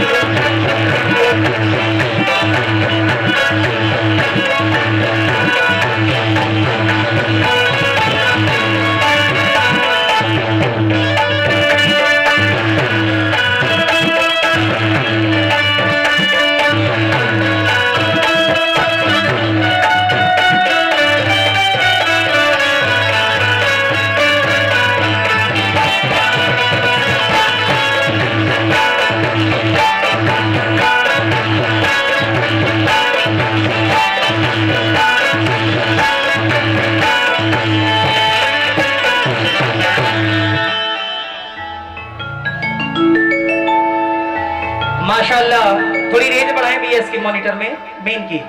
माशाल्लाह, थोड़ी रेंज बढ़ाएं बीएस की मॉनिटर में, मेन की।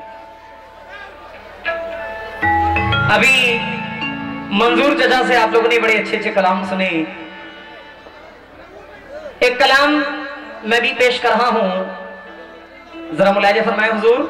अभी मंजूर जजा से आप लोगों ने बड़े अच्छे अच्छे कलाम सुने। एक कलाम मैं भी पेश कर रहा हूं, जरा मुलाहिजा फरमाएं हुजूर।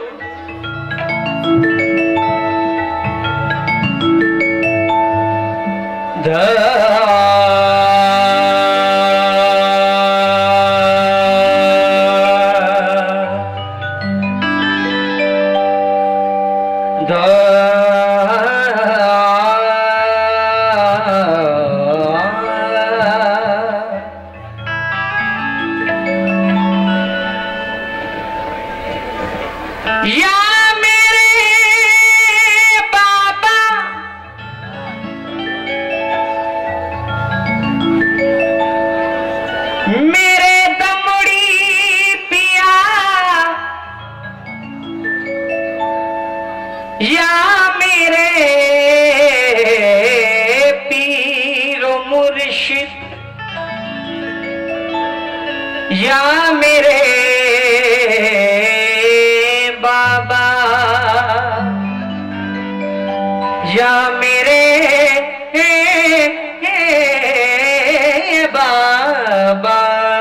या मेरे बाबा, या मेरे बाबा।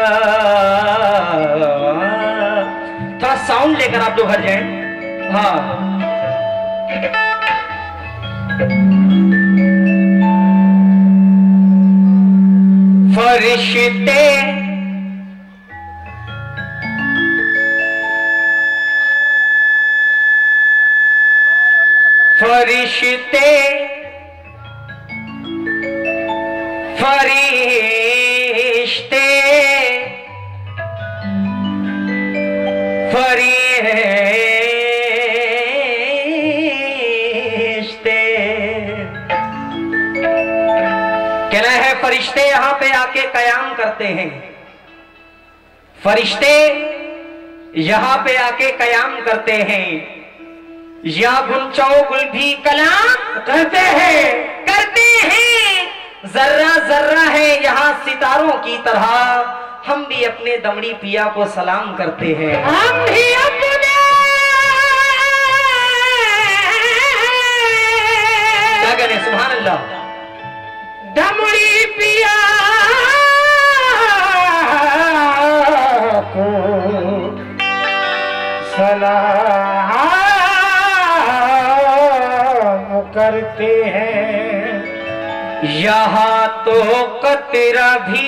थोड़ा साउंड लेकर आप लोग हट जाएं। हाँ, फरिश्ते फरिश्ते फरिश्ते फरिश्ते कहना है, फरिश्ते यहां पे आके कयाम करते हैं। फरिश्ते यहां पे आके कयाम करते हैं। या गुलचौ गुल भी कलाम करते हैं जर्रा जर्रा है यहाँ सितारों की तरह। हम भी अपने दमड़ी पिया को सलाम करते हैं। हम भी अपने क्या करें, सुभान अल्लाह, दमड़ी पिया को सलाम करते हैं। यहाँ तो कतरा भी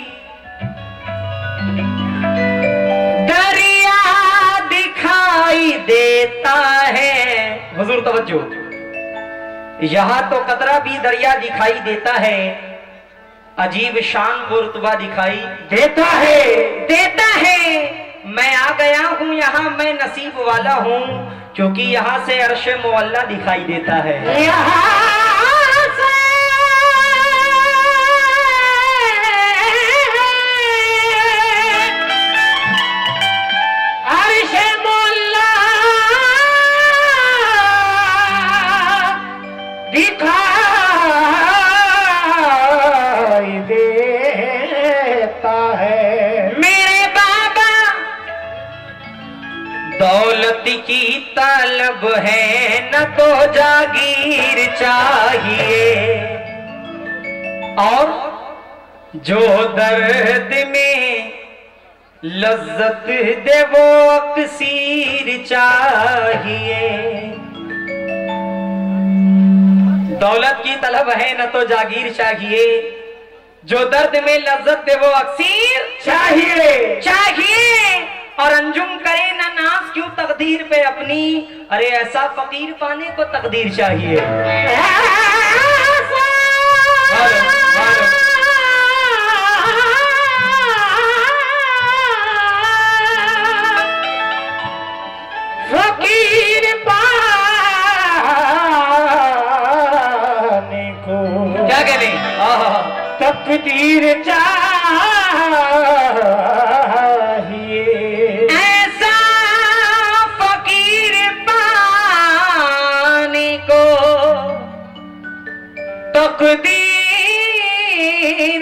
दरिया दिखाई देता है। हुजूर तवज्जो, यहाँ तो कतरा भी दरिया दिखाई देता है। अजीब शान वो रुतबा दिखाई देता है। मैं आ गया हूँ यहाँ, मैं नसीब वाला हूँ, क्योंकि यहाँ से अर्श मुअल्ला दिखाई देता है। अर्श मुअल्ला दिखाई देता है। मेरे बाबा दौलत की तलब है, न तो जागीर चाहिए, और जो दर्द में लज्जत दे वो अक्सीर चाहिए। दौलत की तलब है, न तो जागीर चाहिए, जो दर्द में लज्जत दे वो अक्सीर चाहिए। अरे ऐसा फकीर पाने को तकदीर चाहिए। फकीर पाने को क्या कहने तकदीर चाहिए। ऐसा फकीर पाने को तकदीर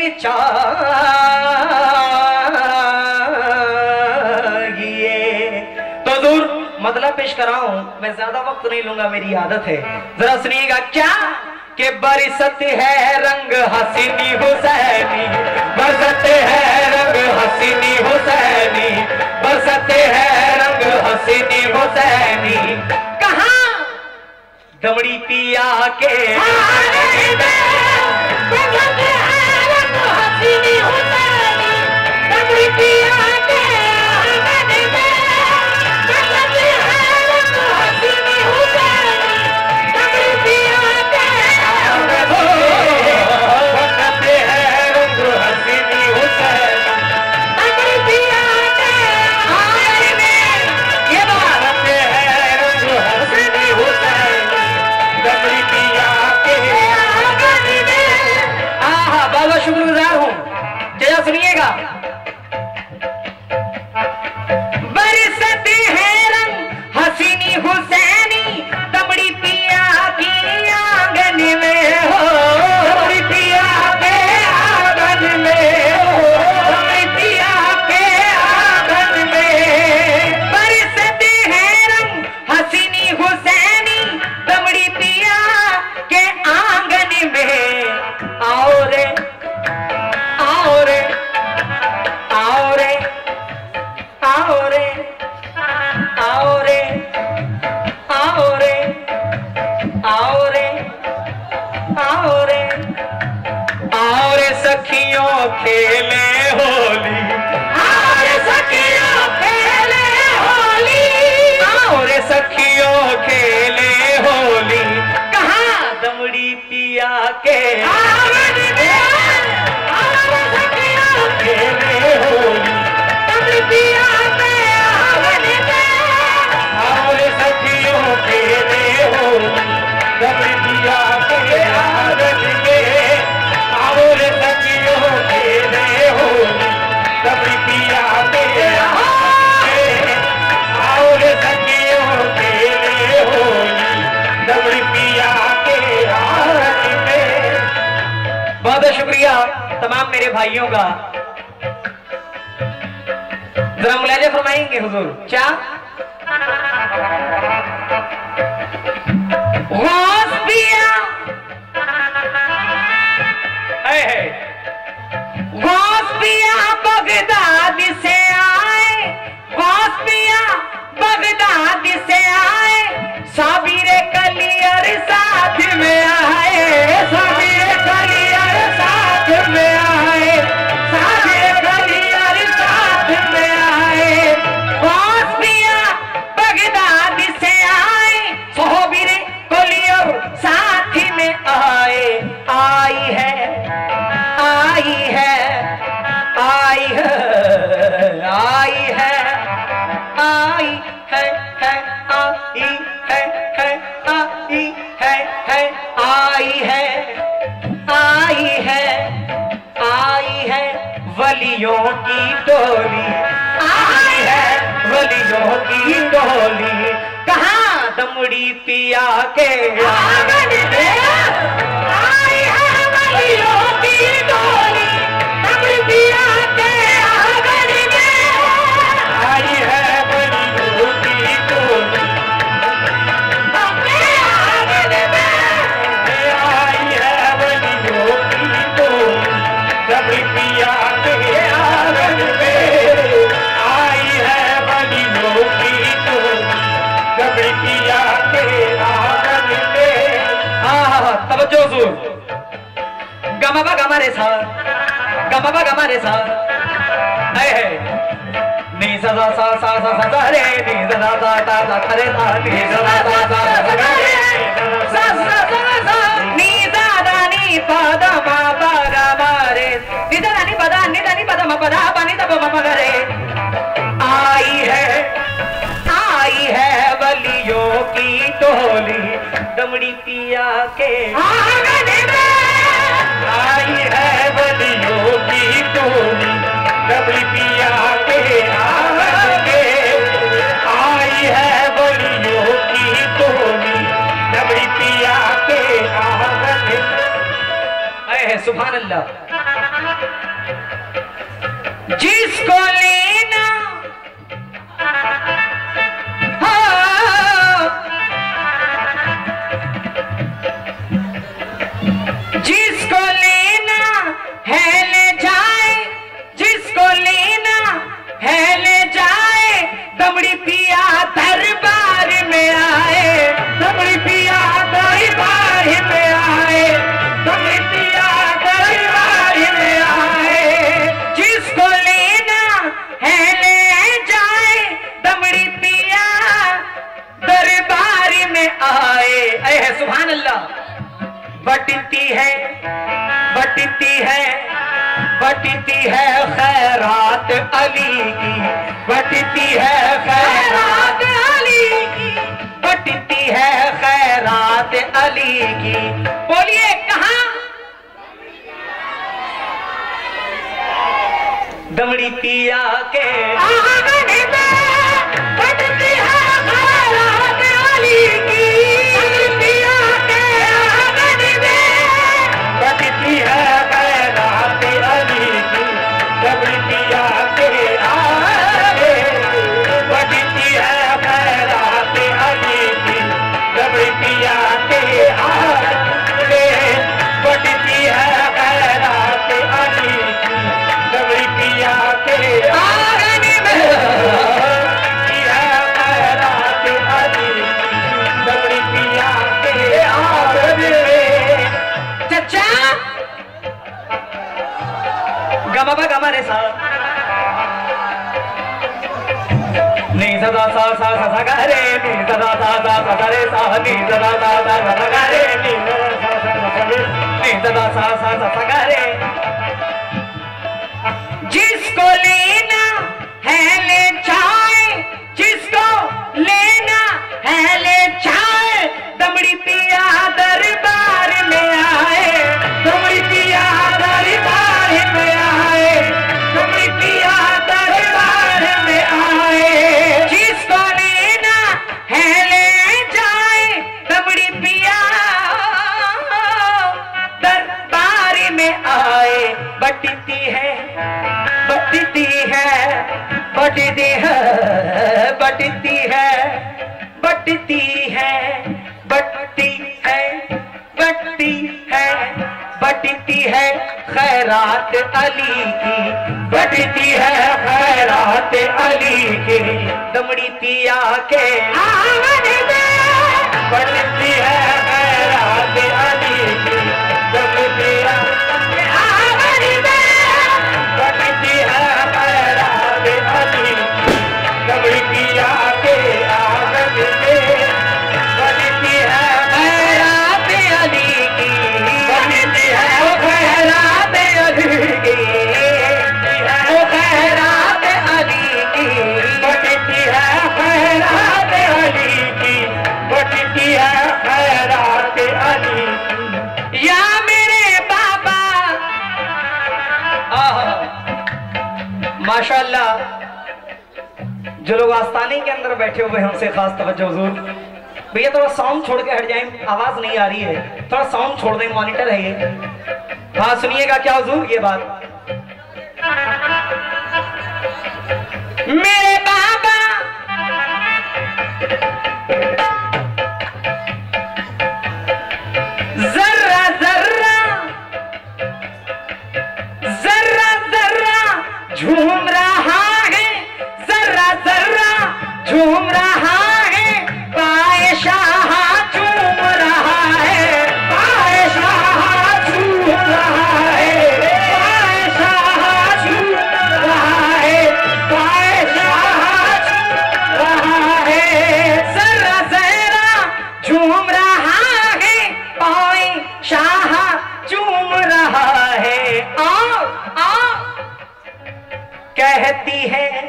चाहिए। तो दूर मतलब पेश कराऊं, मैं ज्यादा वक्त नहीं लूंगा, मेरी आदत है। जरा सुनिएगा क्या कि बरसत है रंग हसीनी हुसैनी, बरसते है रंग हसीनी हुसैनी, बरसते है रंग हसीनी हुसैनी। कहाँ दमड़ी पिया के बरसते है रंग हसीनी हुसैनी, दमड़ी पिया के बरसते है रंग हसीनी हुसैनी, दमड़ी पिया के बरसते है रंग हसीनी हुसैनी, दमड़ी पिया के आए में ये बरसते है रंग हसीनी हुसैनी, दमड़ी पिया के आगे में। आहा बहुत शुक्रगुजार हूँ। जरा सुनिएगा बरसते है रंग हसीनी हुसैनी, दमड़ी पिया की आंगन में हो, दमड़ी पिया के आंगन में हो, दमड़ी पिया के आंगन में। बरसते है रंग हसीनी हुसैनी, दमड़ी पिया के आंगन में। आओ रे आओ रे आओ रे आओ रे आओ रे आओ रे आओ रे आओ रे आओ रे सखियों खेले होली, आओ रे सखियों खेले होली, आओ रे सखियों खेले होली। कहाँ दमड़ी पिया के आंगन में, आओ रे सखियों खेले होली, दमड़ी पिया के आंगन में, आओ रे सखियों खेले होली, दमड़ी पिया के आंगन में, आओ रे सखियों खेले होली, दमड़ी पिया के आंगन में, आओ रे सखियों खेले होली, दमड़ी पिया के आंगन में। बहुत बहुत शुक्रिया तमाम मेरे भाइयों का। जरा मुलाजा फरमाएंगे हुजूर। क्या गौस पिया है, गौस पिया बगदाद से आए, गौस पिया बगदाद से आए, साबिरे कलियर साथ में आए, साबिरे कलियर साथ में आए, साबिरे कलियर साथ में आए। गौस पिया बगदाद से आए, साबिरे कलियर साथ में आए। आई है आई है आई है आई है आई है आई है आई है आई है आई है वलियों की टोली, आई है वलियों की टोली। कहाँ दमड़ी पिया के आंगन में, आई है वलियों की टोली, दमड़ी पिया के आंगन में, आई है वलियों की टोली, अपने आंगन में, आई है वलियों की टोली, दमड़ी पिया के आंगन में, आई है वलियों की टोली, दमड़ी पिया के आंगन में। तवज्जो हुजूर। गमाबा गमा रे सा, गमाबा गमा रे सा, है नी सदा सा सा सा सा सा रे नी सदा सा सा सा सा रे सा नी सदा सा सा सा सा रे सा सा सा सा नी सदा नी पद मा पा गा मा रे नी सदा नी पद मा पद पा नी तब मा पा रे। आई है वलियों की टोली दमड़ी पिया के आंगन में। आई है वलियों की टोली दमड़ी पिया के आंगन में। आई है वलियों की टोली दमड़ी पिया के आंगन में। सुभान अल्लाह। जिसको लेना जिसको लेना है ले जाए, जिसको लेना है ले जाए, दमड़ी पिया दरबार में आए, दमड़ी पिया दरबार में आए, दमड़ी पिया दरबार में आए। जिसको लेना है ले जाए, दमड़ी पिया दरबार में आए। सुभान अल्लाह। बटती है खैरात अली की, बटती है खैरात अली की, बटती है खैरात अली की। बोलिए कहां? दमड़ी पिया के आंगन में बटती है खैरात अली की, दमड़ी पिया के आंगन में बटती है खैरात अली की, दमड़ी पिया के आंगन में बटती है खैरात अली की, दमड़ी पिया के आंगन में बटती है खैरात अली की, दमड़ी पिया के आंगन में दमड़ी पिया के आंगन में। चचा गमा गमा रे सा नी सदा सा सा सा सा गा रे नी सदा सा सा सा सा रे सा नी सदा सा सा सा सा गा रे नी सदा सा सा सा सा गा रे। जिसको लेना है ले जाए, जिसको लेना है ले जाए, दमड़ी पिया दरबार में आए, दमड़ी पिया दरबार में आए, दमड़ी पिया दरबार में आए। जिसको लेना है ले जाए, दमड़ी पिया दरबार में आए। बटती है बटती है बटती है बटती है बटती है बटती है बटती है बटती है खैरात अली की, बटती है खैरात अली की, दमड़ी पिया के आंगन में बटती है खैरात अली की, दमड़ी पिया के आंगन में बटती है खैरात अली की, दमड़ी पिया के आंगन में बटती है खैरात अली की, बटती है खैरात अली की, खैरात अली की, बटती है खैरात अली की, बटती है खैरात अली की। या मेरे बाबा माशाल्लाह। जो लोग आस्थाने के अंदर बैठे हुए हैं उनसे खास तवज्जो हुजूर। भैया थोड़ा साउंड छोड़ के हट जाएं, आवाज नहीं आ रही है, थोड़ा साउंड छोड़ दें, मॉनिटर है ये। हाँ सुनिएगा क्या हुजूर ये बात। मेरे बाबा जर्रा जर्रा जर्रा जर्रा झूम रहा है, जर्रा जर्रा झूम रहा है, पाए शाह झूम रहा है, पाए शाह झूम रहा है, पाए शाह झूम रहा है, पाए शाह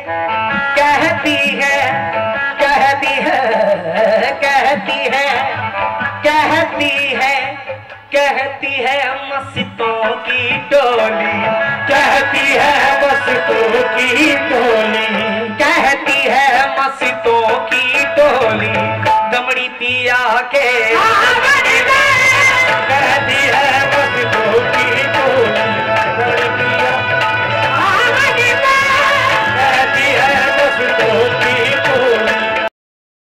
कहती है कहती है कहती है कहती है कहती है मस्तियों की टोली, कहती है मस्तियों की टोली, कहती है मस्तियों की टोली, दमड़ी पिया के